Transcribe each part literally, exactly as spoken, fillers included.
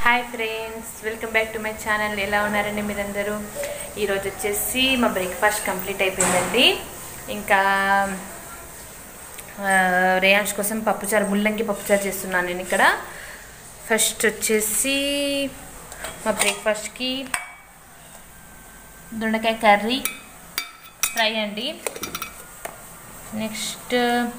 Hi friends, welcome back to my channel. ఎలా ఉన్నారండి మీరందరూ? ఈరోజు వచ్చేసి మా బ్రేక్ఫాస్ట్ కంప్లీట్ అయిపోయిందండి. ఇంకా రేయాన్స్ కోసం పప్పుచారు, ముల్లంగి పప్పుచారు చేస్తున్నాను నేను ఇక్కడ. ఫస్ట్ వచ్చేసి మా బ్రేక్ఫాస్ట్కి దొండకాయ కర్రీ ఫ్రై అండి. Next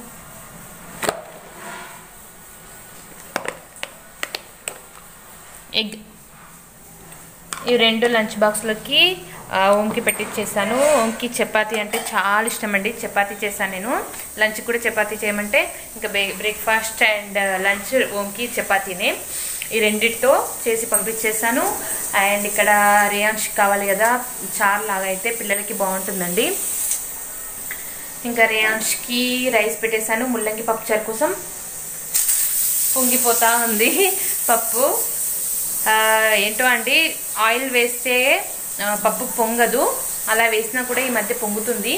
egg. ఈ రెండు లంచ్ బాక్స్లోకి ఓంకి పెట్టించేసాను. ఓంకి చపాతీ అంటే చాలా ఇష్టం అండి. చపాతీ చేశాను నేను. లంచ్ కూడా చపాతీ చేయమంటే ఇంకా బ్రేక్ఫాస్ట్ అండ్ లంచ్ ఓంకి చపాతీనే. ఈ రెండిటితో చేసి పంపించేసాను. అండ్ ఇక్కడ రేయాన్స్ కావాలి కదా, చారు లాగా అయితే పిల్లలకి బాగుంటుందండి. ఇంకా రేయాన్స్కి రైస్ పెట్టేశాను. ముల్లంగి పప్పుచారు కోసం పొంగిపోతూ ఉంది పప్పు. ఏంటో అండి, ఆయిల్ వేస్తే పప్పు పొంగదు, అలా వేసినా కూడా ఈ మధ్య పొంగుతుంది.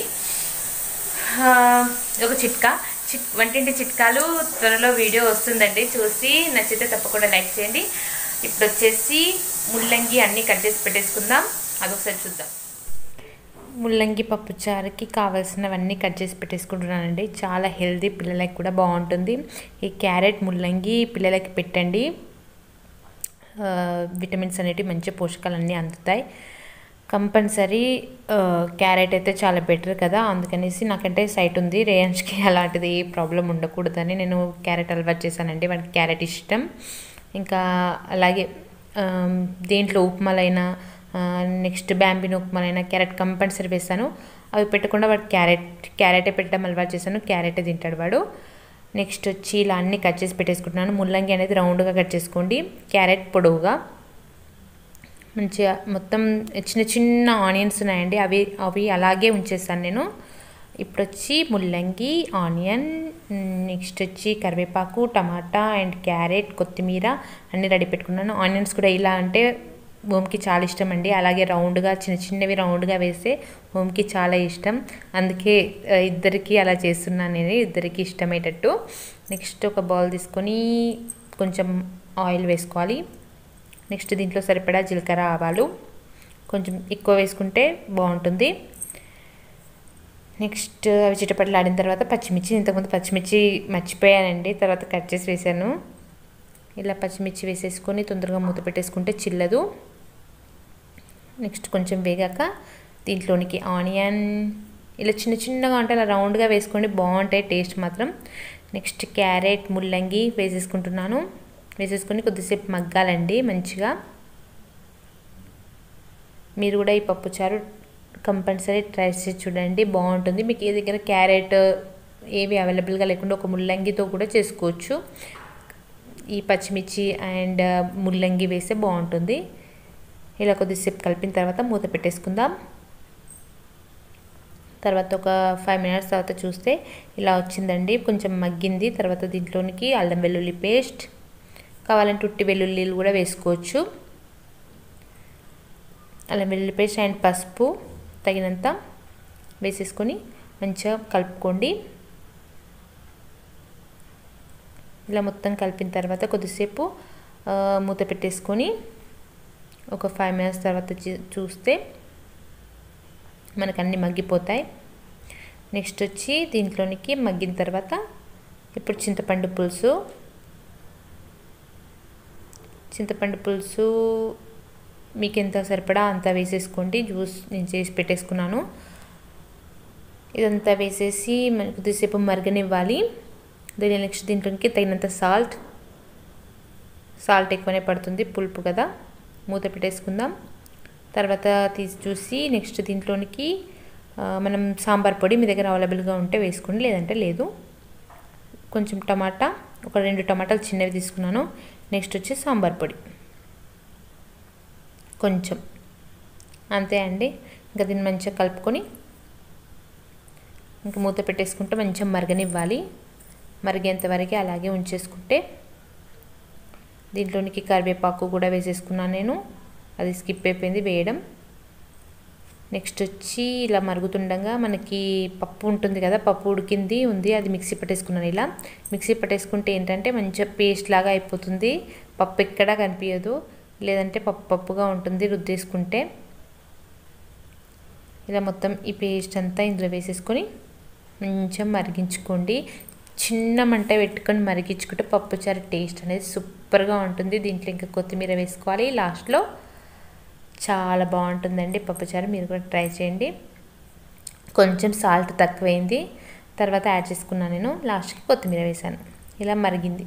ఒక చిట్కా, చిట్ వంటింటి చిట్కాలు త్వరలో వీడియో వస్తుందండి, చూసి నచ్చితే తప్పకుండా లైక్ చేయండి. ఇప్పుడు వచ్చేసి ముల్లంగి అన్నీ కట్ చేసి పెట్టేసుకుందాం, అదొకసారి చూద్దాం. ముల్లంగి పప్పుచారుకి కావాల్సినవన్నీ కట్ చేసి పెట్టేసుకుంటున్నానండి. చాలా హెల్దీ, పిల్లలకి కూడా బాగుంటుంది. ఈ క్యారెట్ ముల్లంగి పిల్లలకి పెట్టండి, విటమిన్స్ అనేవి మంచి పోషకాలు అన్నీ అందుతాయి. కంపల్సరీ క్యారెట్ అయితే చాలా బెటర్ కదా, అందుకనేసి నాకంటే సైట్ ఉంది, రేయాన్స్కి అలాంటిది ఏ ప్రాబ్లం ఉండకూడదని నేను క్యారెట్ అలవాటు చేశానండి. వాడికి క్యారెట్ ఇష్టం. ఇంకా అలాగే దేంట్లో ఉప్మాలైనా, నెక్స్ట్ బ్యాంబిన్ ఉప్మాలైనా క్యారెట్ కంపల్సరీ వేస్తాను. అవి పెట్టకుండా వాడు క్యారెట్ క్యారెటే పెట్టడం అలవాటు చేశాను. క్యారెటే తింటాడు వాడు. నెక్స్ట్ వచ్చి ఇలా అన్నీ కట్ చేసి పెట్టేసుకుంటున్నాను. ముల్లంగి అనేది రౌండ్గా కట్ చేసుకోండి, క్యారెట్ పొడవుగా. మంచిగా మొత్తం చిన్న చిన్న ఆనియన్స్ ఉన్నాయండి, అవి అవి అలాగే ఉంచేస్తాను నేను. ఇప్పుడు వచ్చి ముల్లంగి, ఆనియన్, నెక్స్ట్ వచ్చి కరివేపాకు, టమాటా అండ్ క్యారెట్, కొత్తిమీర అన్నీ రెడీ పెట్టుకున్నాను. ఆనియన్స్ కూడా ఇలా అంటే ఓంకి చాలా ఇష్టం అండి. అలాగే రౌండ్గా చిన్న చిన్నవి రౌండ్గా వేస్తే ఓంకి చాలా ఇష్టం, అందుకే ఇద్దరికి అలా చేస్తున్నాను నేను, ఇద్దరికి ఇష్టమయ్యేటట్టు. నెక్స్ట్ ఒక బౌల్ తీసుకొని కొంచెం ఆయిల్ వేసుకోవాలి. నెక్స్ట్ దీంట్లో సరిపడా జీలకర్ర, ఆవాలు కొంచెం ఎక్కువ వేసుకుంటే బాగుంటుంది. నెక్స్ట్ అవి చిటపటలు ఆడిన తర్వాత పచ్చిమిర్చి, ఇంతకుముందు పచ్చిమిర్చి మర్చిపోయానండి, తర్వాత కట్ చేసి వేసాను. ఇలా పచ్చిమిర్చి వేసేసుకొని తొందరగా మూత పెట్టేసుకుంటే చిల్లదు. నెక్స్ట్ కొంచెం వేగాక దీంట్లోనికి ఆనియన్ ఇలా చిన్న చిన్నగా అంటే అలా రౌండ్గా వేసుకోండి, బాగుంటాయి టేస్ట్ మాత్రం. నెక్స్ట్ క్యారెట్, ముల్లంగి వేసేసుకుంటున్నాను. వేసేసుకొని కొద్దిసేపు మగ్గాలండి మంచిగా. మీరు కూడా ఈ పప్పుచారు కంపల్సరీ ట్రై చేసి చూడండి, బాగుంటుంది. మీకు ఏ దగ్గర క్యారెట్ ఏవి అవైలబుల్గా లేకుండా ఒక ముల్లంగితో కూడా చేసుకోవచ్చు. ఈ పచ్చిమిర్చి అండ్ ముల్లంగి వేస్తే బాగుంటుంది. ఇలా కొద్దిసేపు కలిపిన తర్వాత మూత పెట్టేసుకుందాం. తర్వాత ఒక ఫైవ్ మినిట్స్ తర్వాత చూస్తే ఇలా వచ్చిందండి, కొంచెం మగ్గింది. తర్వాత దీంట్లోనికి అల్లం వెల్లుల్లి పేస్ట్, కావాలంటే ఉట్టి వెల్లుల్లిలు కూడా వేసుకోవచ్చు. అల్లం వెల్లుల్లి పేస్ట్ అండ్ పసుపు తగినంత వేసేసుకొని మంచిగా కలుపుకోండి. ఇలా మొత్తం కలిపిన తర్వాత కొద్దిసేపు మూత పెట్టేసుకొని ఒక ఫైవ్ మినిట్స్ తర్వాత చూస్తే మనకు అన్నీ మగ్గిపోతాయి. నెక్స్ట్ వచ్చి దీంట్లోనికి మగ్గిన తర్వాత ఇప్పుడు చింతపండు పులుసు చింతపండు పులుసు మీకు ఎంత సరిపడా అంత వేసేసుకోండి. జ్యూస్ నేను చేసి పెట్టేసుకున్నాను. ఇదంతా వేసేసి మనకు కొద్దిసేపు మరగనివ్వాలి. దీని నెక్స్ట్ దీంట్లోకి తగినంత సాల్ట్ సాల్ట్ ఎక్కువనే పడుతుంది, పులుపు కదా. మూత పెట్టేసుకుందాం. తర్వాత తీసి చూసి నెక్స్ట్ దీంట్లోనికి మనం సాంబార్ పొడి మీ దగ్గర అవైలబుల్గా ఉంటే వేసుకోండి, లేదంటే లేదు. కొంచెం టమాటా, ఒక రెండు టమాటాలు చిన్నవి తీసుకున్నాను. నెక్స్ట్ వచ్చి సాంబార్ పొడి కొంచెం, అంతే అండి. ఇంకా దీన్ని మంచిగా కలుపుకొని ఇంకా మూత పెట్టేసుకుంటే మంచిగా మరగనివ్వాలి. మరిగేంత వరకు అలాగే ఉంచేసుకుంటే దీంట్లోనికి కరివేపాకు కూడా వేసేసుకున్నాను నేను, అది స్కిప్ అయిపోయింది వేయడం. నెక్స్ట్ వచ్చి ఇలా మరుగుతుండగా మనకి పప్పు ఉంటుంది కదా, పప్పు ఉడికింది ఉంది, అది మిక్సీ పట్టేసుకున్నాను. ఇలా మిక్సీ పట్టేసుకుంటే ఏంటంటే మంచిగా పేస్ట్ లాగా అయిపోతుంది, పప్పు ఎక్కడా కనిపించదు. లేదంటే పప్పు పప్పుగా ఉంటుంది రుద్దేసుకుంటే. ఇలా మొత్తం ఈ పేస్ట్ అంతా ఇందులో వేసేసుకొని కొంచెం మరిగించుకోండి. చిన్న మంట పెట్టుకొని మరిగించుకుంటే పప్పుచారు టేస్ట్ అనేది సూపర్గా ఉంటుంది. దీంట్లో ఇంకా కొత్తిమీర వేసుకోవాలి లాస్ట్లో. చాలా బాగుంటుందండి పప్పుచారు, మీరు కూడా ట్రై చేయండి. కొంచెం సాల్ట్ తక్కువైంది, తర్వాత యాడ్ చేసుకున్నాను నేను. లాస్ట్కి కొత్తిమీర వేసాను. ఇలా మరిగింది,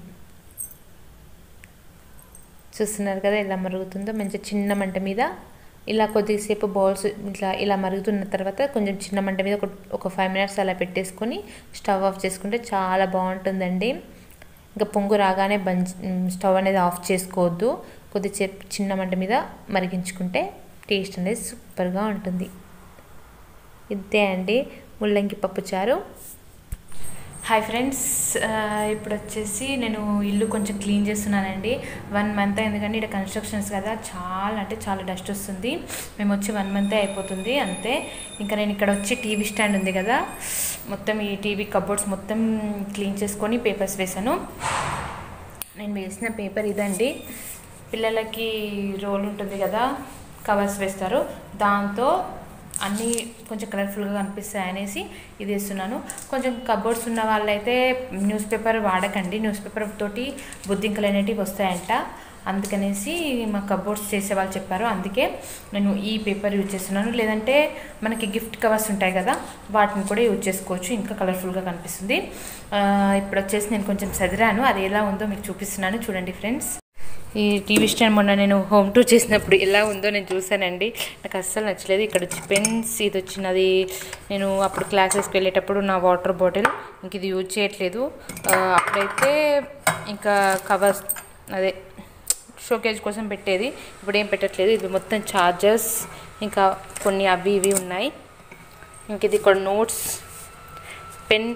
చూస్తున్నారు కదా ఎలా మరుగుతుందో. మంచి చిన్న మంట మీద ఇలా కొద్దిసేపు బౌల్స్ ఇట్లా ఇలా మరుగుతున్న తర్వాత కొంచెం చిన్న మంట మీద ఒక ఒక ఫైవ్ మినిట్స్ అలా పెట్టేసుకొని స్టవ్ ఆఫ్ చేసుకుంటే చాలా బాగుంటుందండి. ఇంకా పొంగు రాగానే బంద్ స్టవ్ అనేది ఆఫ్ చేసుకోవద్దు. కొద్దిసేపు చిన్న మంట మీద మరిగించుకుంటే టేస్ట్ అనేది సూపర్గా ఉంటుంది. ఇంతే అండి ముల్లంగి పప్పుచారు. హాయ్ ఫ్రెండ్స్, ఇప్పుడు వచ్చేసి నేను ఇల్లు కొంచెం క్లీన్ చేస్తున్నానండి. వన్ మంత్ ఎందుకంటే ఇక్కడ కన్స్ట్రక్షన్స్ కదా, చాలా అంటే చాలా డస్ట్ వస్తుంది. మేము వచ్చి వన్ మంతే అయిపోతుంది అంతే. ఇంకా నేను ఇక్కడ వచ్చి టీవీ స్టాండ్ ఉంది కదా, మొత్తం ఈ టీవీ కబోర్డ్స్ మొత్తం క్లీన్ చేసుకొని పేపర్స్ వేసాను. నేను వేసిన పేపర్ ఇదండి. పిల్లలకి రోల్ ఉంటుంది కదా, కవర్స్ వేస్తారు, దాంతో అన్నీ కొంచెం కలర్ఫుల్గా కనిపిస్తాయి అనేసి ఇది వేస్తున్నాను. కొంచెం కబోర్డ్స్ ఉన్న వాళ్ళైతే న్యూస్ పేపర్ వాడకండి, న్యూస్ పేపర్ తోటి బొద్దింకలు అనేటివి వస్తాయంట. అందుకనేసి మా కబోర్డ్స్ చేసే వాళ్ళు చెప్పారు, అందుకే నేను ఈ పేపర్ యూజ్ చేస్తున్నాను. లేదంటే మనకి గిఫ్ట్ కవర్స్ ఉంటాయి కదా, వాటిని కూడా యూజ్ చేసుకోవచ్చు, ఇంకా కలర్ఫుల్గా కనిపిస్తుంది. ఇప్పుడు వచ్చేసి నేను కొంచెం చదిరాను, అది ఎలా ఉందో మీకు చూపిస్తున్నాను చూడండి ఫ్రెండ్స్. ఈ టీవీ స్టాండ్ మొన్న నేను హోమ్ టూర్ చేసినప్పుడు ఎలా ఉందో నేను చూసానండి, నాకు అస్సలు నచ్చలేదు. ఇక్కడ వచ్చి పెన్స్, ఇది వచ్చినది నేను అప్పుడు క్లాసెస్కి వెళ్ళేటప్పుడు నా వాటర్ బాటిల్, ఇంక ఇది యూజ్ చేయట్లేదు. అప్పుడైతే ఇంకా కవర్స్ అదే షోకేజ్ కోసం పెట్టేది, ఇప్పుడు ఏం పెట్టట్లేదు. ఇది మొత్తం చార్జర్స్ ఇంకా కొన్ని అవి ఇవి ఉన్నాయి. ఇంక ఇది ఇక్కడ నోట్స్, పెన్,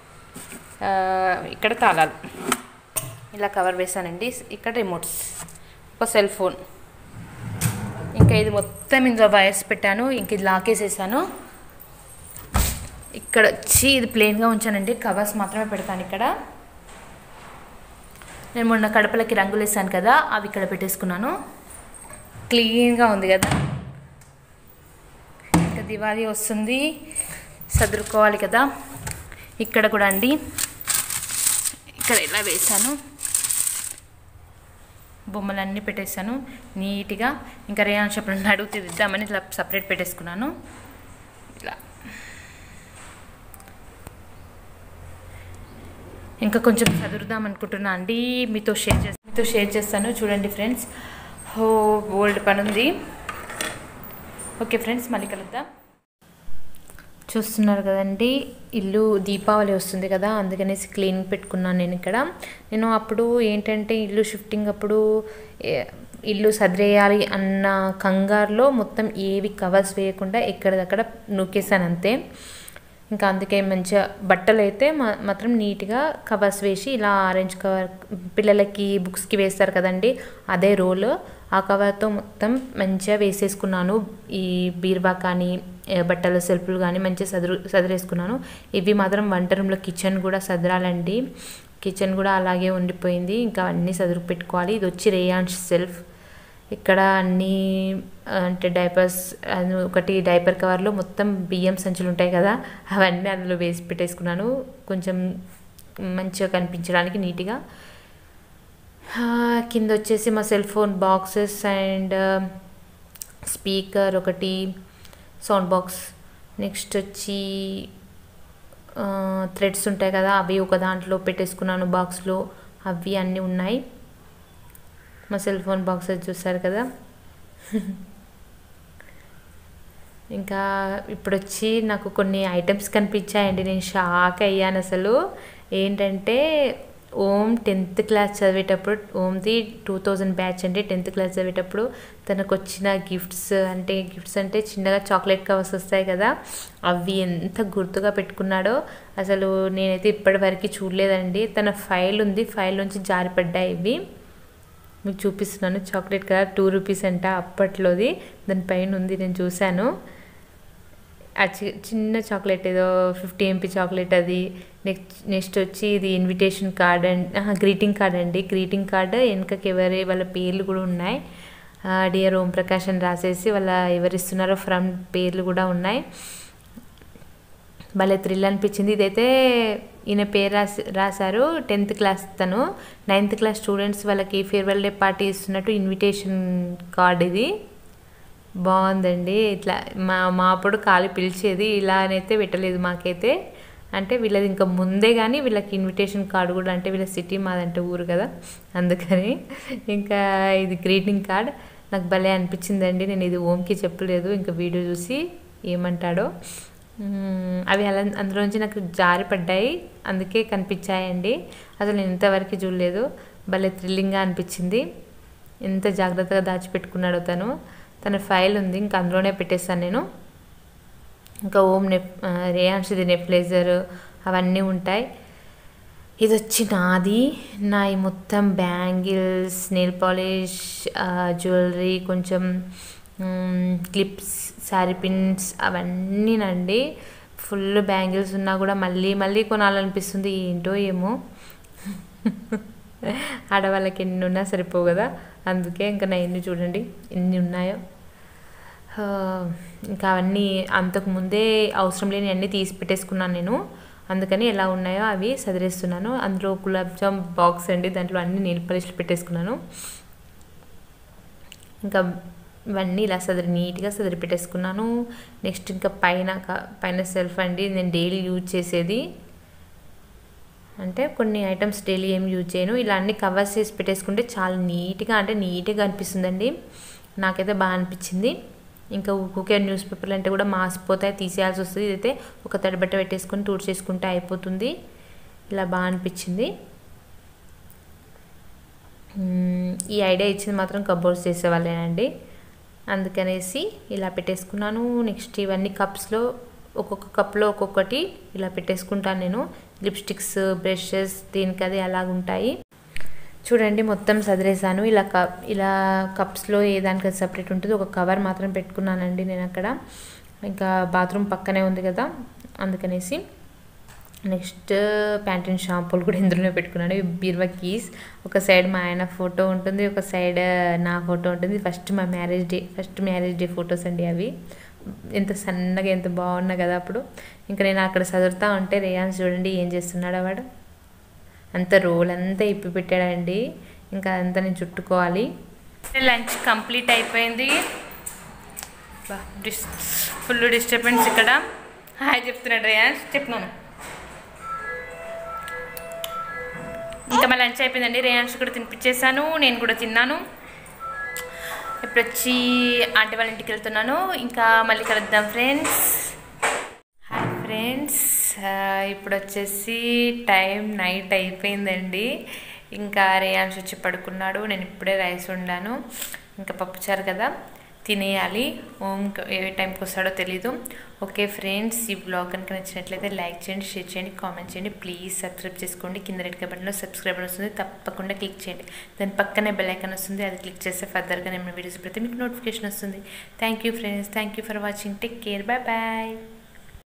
ఇక్కడ తాళాలు, ఇలా కవర్ వేసానండి. ఇక్కడ రిమోట్స్, ఒక సెల్ ఫోన్, ఇంకా ఇది మొత్తం ఇందులో వైర్స్ పెట్టాను. ఇంక ఇది లాకేసేసాను. ఇక్కడ వచ్చి ఇది ప్లెయిన్గా ఉంచానండి, కవర్స్ మాత్రమే పెడతాను. ఇక్కడ నేను మొన్న కడపలకి రంగులు వేసాను కదా, అవి ఇక్కడ పెట్టేసుకున్నాను. క్లీన్గా ఉంది కదా. ఇంకా దివాళీ వస్తుంది, సదురుకోవాలి కదా. ఇక్కడ కూడా అండి, ఇక్కడ ఇలా వేసాను, బొమ్మలన్నీ పెట్టేశాను నీట్గా. ఇంకా రేయాన్ చెప్పిన అడుగుతూ ఇద్దామని ఇట్లా సపరేట్ పెట్టేసుకున్నాను. ఇలా ఇంకా కొంచెం చదువుదాం అనుకుంటున్నా అండి, మీతో షేర్ చేస్తాను మీతో షేర్ చేస్తాను చూడండి ఫ్రెండ్స్. హో ఓల్డ్ పని ఉంది. ఓకే ఫ్రెండ్స్, మళ్ళీ కలుద్దాం. చూస్తున్నారు కదండి, ఇల్లు దీపావళి వస్తుంది కదా, అందుకనేసి క్లీనింగ్ పెట్టుకున్నాను నేను ఇక్కడ. నేను అప్పుడు ఏంటంటే ఇల్లు షిఫ్టింగ్ అప్పుడు ఇల్లు సదిరేయాలి అన్న కంగారులో మొత్తం ఏవి కవర్స్ వేయకుండా ఎక్కడిదక్కడ నూకేసాను అంతే. ఇంకా అందుకే మంచిగా బట్టలు అయితే మాత్రం నీట్గా కవర్స్ వేసి ఇలా ఆరెంజ్ కవర్ పిల్లలకి బుక్స్కి వేస్తారు కదండి, అదే రోల్, ఆ కవర్తో మొత్తం మంచిగా వేసేసుకున్నాను. ఈ బీరువా కానీ బట్టల సెల్ఫ్లు కానీ మంచిగా సదురు సదిరేసుకున్నాను. ఇవి మాత్రం వంట రూమ్లో కిచెన్ కూడా సదరాలండి, కిచెన్ కూడా అలాగే ఉండిపోయింది. ఇంకా అన్నీ సదురు పెట్టుకోవాలి. ఇది వచ్చి రేయాన్స్ సెల్ఫ్. ఇక్కడ అన్నీ అంటే డైపర్స్, ఒకటి డైపర్ కవర్లో మొత్తం బియ్యం సంచులు ఉంటాయి కదా, అవన్నీ అందులో వేసి పెట్టేసుకున్నాను కొంచెం మంచిగా కనిపించడానికి నీట్గా. కింద వచ్చేసి మా cell phone boxes and speaker ఒకటి, సౌండ్ బాక్స్, నెక్స్ట్ వచ్చి థ్రెడ్స్ ఉంటాయి కదా, అవి ఒక దాంట్లో పెట్టేసుకున్నాను బాక్స్లో, అవి అన్నీ ఉన్నాయి. మా సెల్ ఫోన్ బాక్సెస్ చూస్తారు కదా. ఇంకా ఇప్పుడు వచ్చి నాకు కొన్ని ఐటమ్స్ కనిపించాయండి, నేను షాక్ అయ్యాను అసలు. ఏంటంటే ఓం టెన్త్ క్లాస్ చదివేటప్పుడు, ఓంది టూ థౌజండ్ బ్యాచ్ అండి, టెన్త్ క్లాస్ చదివేటప్పుడు తనకు వచ్చిన గిఫ్ట్స్, అంటే గిఫ్ట్స్ అంటే చిన్నగా చాక్లెట్ కవర్స్ వస్తాయి కదా, అవి ఎంత గుర్తుగా పెట్టుకున్నాడో అసలు నేనైతే ఇప్పటివరకు చూడలేదండి. తన ఫైల్ ఉంది, ఫైల్ నుంచి జారిపడ్డాయి ఇవి, మీకు చూపిస్తున్నాను. చాక్లెట్ కలర్ టూ రూపీస్ అంట అప్పట్లోది, దానిపైన ఉంది, నేను చూశాను. ఆ చి చిన్న చాక్లెట్ ఏదో ఫిఫ్టీ ఎంపీ చాక్లెట్ అది. నెక్స్ట్ నెక్స్ట్ వచ్చి ఇది invitation card and greeting card అండి, గ్రీటింగ్ కార్డ్ వెనకకి ఎవరి వాళ్ళ పేర్లు కూడా ఉన్నాయి. డియర్ ఓం ప్రకాష్ అని రాసేసి వాళ్ళ ఎవరిస్తున్నారో ఫ్రమ్ పేర్లు కూడా ఉన్నాయి. భలే థ్రిల్ అనిపించింది. ఇదైతే ఈయన పేరు రాసి రాశారు టెన్త్ క్లాస్ తను. నైన్త్ క్లాస్ స్టూడెంట్స్ వాళ్ళకి ఫేర్వెల్ డే పార్టీ ఇస్తున్నట్టు ఇన్విటేషన్ కార్డ్ ఇది. బాగుందండి. ఇట్లా మా మా అప్పుడు కాలి పిలిచేది, ఇలా అయితే పెట్టలేదు మాకైతే. అంటే వీళ్ళది ఇంకా ముందే కానీ వీళ్ళకి ఇన్విటేషన్ కార్డు కూడా, అంటే వీళ్ళ సిటీ మాదంటే ఊరు కదా అందుకని. ఇంకా ఇది గ్రీటింగ్ కార్డ్ నాకు భలే అనిపించిందండి. నేను ఇది ఓంకి చెప్పలేదు, ఇంకా వీడియో చూసి ఏమంటాడో. అవి అలా అందులోంచి నాకు జారి పడ్డాయి, అందుకే కనిపించాయండి. అసలు నేను ఇంతవరకు చూడలేదు. భలే థ్రిల్లింగ్గా అనిపించింది. ఎంత జాగ్రత్తగా దాచిపెట్టుకున్నాడో తను. తన ఫైల్ ఉంది, ఇంకా అందులోనే పెట్టేస్తాను నేను. ఇంకా ఓం నెప్ రేయాన్షిది నెప్లేజర్ అవన్నీ ఉంటాయి. ఇది వచ్చి నాది. నా ఈ మొత్తం బ్యాంగిల్స్, నెయిల్ పాలిష్, జ్యువెలరీ, కొంచెం క్లిప్స్, శారీ పిన్స్ అవన్నీనండి. ఫుల్ బ్యాంగిల్స్ ఉన్నా కూడా మళ్ళీ మళ్ళీ కొనాలనిపిస్తుంది. ఏంటో ఏమో ఆడవాళ్ళకి ఎన్ని ఉన్నా సరిపోవు కదా, అందుకే ఇంకా నా ఎన్ని చూడండి ఎన్ని ఉన్నాయో. ఇంకా అవన్నీ అంతకుముందే అవసరం లేని అన్నీ తీసి పెట్టేసుకున్నాను నేను, అందుకని ఎలా ఉన్నాయో అవి సదిరేస్తున్నాను. అందులో గులాబ్ జామ్ బాక్స్ అండి, దాంట్లో అన్ని నెయిల్ పాలిష్లు పెట్టేసుకున్నాను. ఇంకా ఇవన్నీ ఇలా సదిరి నీట్గా సదిరి పెట్టేసుకున్నాను. నెక్స్ట్ ఇంకా పైన పైన సెల్ఫ్ అండి, నేను డైలీ యూజ్ చేసేది. అంటే కొన్ని ఐటమ్స్ డైలీ ఏం యూజ్ చేయను, ఇలా అన్ని కవర్స్ చేసి పెట్టేసుకుంటే చాలా నీట్గా, అంటే నీట్గా అనిపిస్తుందండి. నాకైతే బాగా అనిపించింది. ఇంకా ఊకే న్యూస్ పేపర్లు అంటే కూడా మాసిపోతాయి, తీసేయాల్సి వస్తుంది. ఇదైతే ఒక తడిబట్ట పెట్టేసుకొని టూర్ చేసుకుంటే అయిపోతుంది. ఇలా బాగా అనిపించింది. ఈ ఐడియా ఇచ్చింది మాత్రం కబోర్డ్స్ చేసేవాళ్ళేనండి, అందుకనేసి ఇలా పెట్టేసుకున్నాను. నెక్స్ట్ ఇవన్నీ కప్స్లో ఒక్కొక్క కప్లో ఒక్కొక్కటి ఇలా పెట్టేసుకుంటాను నేను. లిప్స్టిక్స్, బ్రషెస్, దీనికి అది అలాగుంటాయి. చూడండి మొత్తం సదిరేసాను. ఇలా కప్ ఇలా కప్స్లో ఏ దానికి అది సపరేట్ ఉంటుంది. ఒక కవర్ మాత్రం పెట్టుకున్నానండి నేను అక్కడ. ఇంకా బాత్రూమ్ పక్కనే ఉంది కదా అందుకనేసి. నెక్స్ట్ ప్యాంటీన్ షాంపూలు కూడా ఇందులోనే పెట్టుకున్నాను. బీరువా కీస్, ఒక సైడ్ మా ఆయన ఫోటో ఉంటుంది, ఒక సైడ్ నా ఫోటో ఉంటుంది. ఫస్ట్ మా marriage day first marriage day photos అండి అవి. ఎంత సన్నగా ఎంత బాగున్నా కదా అప్పుడు. ఇంకా నేను అక్కడ చదువుతా ఉంటే రేయాన్స్ చూడండి ఏం చేస్తున్నాడు వాడు. అంత రోల్ అంతా ఇప్పి పెట్టాడండి, ఇంకా అదంతా నేను చుట్టుకోవాలి. లంచ్ కంప్లీట్ అయిపోయింది. డిస్ ఫుల్ డిస్టర్బెన్స్ ఇక్కడ. హాయ్ చెప్తున్నాడు రేయాన్స్, చెప్తున్నాను. ఇంకా మా లంచ్ అయిపోయిందండి. రేయాన్స్ కూడా తినిపించేసాను, నేను కూడా తిన్నాను. ఇప్పుడు వచ్చి ఆంటీ వాళ్ళ ఇంటికి వెళ్తున్నాను. ఇంకా మళ్ళీ కలుద్దాం ఫ్రెండ్స్. హాయ్ ఫ్రెండ్స్, ఇప్పుడు వచ్చేసి టైం నైట్ అయిపోయిందండి. ఇంకా రేయాన్స్ వచ్చి పడుకున్నాడు, నేను ఇప్పుడే రైస్ వండాను. ఇంకా పప్పుచారు కదా తినేయాలి. ఓం ఏ టైంకి వస్తాడో తెలీదు. ఓకే ఫ్రెండ్స్, ఈ బ్లాగ్ కనుక నచ్చినట్లయితే లైక్ చేయండి, షేర్ చేయండి, కామెంట్ చేయండి. ప్లీజ్ సబ్స్క్రైబ్ చేసుకోండి. కింద రెడ్ బటన్లో సబ్స్క్రైబ్ అని వస్తుంది, తప్పకుండా క్లిక్ చేయండి. దాని పక్కనే బెల్ ఐకాన్ వస్తుంది, అది క్లిక్ చేస్తే ఫర్దర్గా నేను వీడియోస్ పెడితే మీకు నోటిఫికేషన్ వస్తుంది. Thank you friends, thank you for watching. Take care, bye bye.